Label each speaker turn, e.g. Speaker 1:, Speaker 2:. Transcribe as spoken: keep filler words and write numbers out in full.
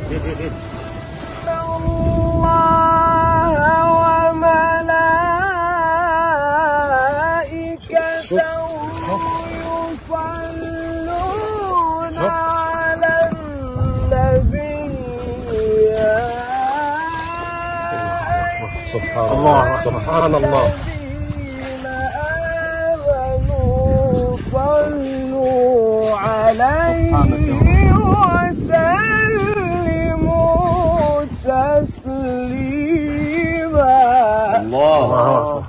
Speaker 1: يصلون على النبي.
Speaker 2: سبحان الله سبحان الله.
Speaker 1: الذين آمنوا صلوا عليه وسلموا تسليما.
Speaker 2: الله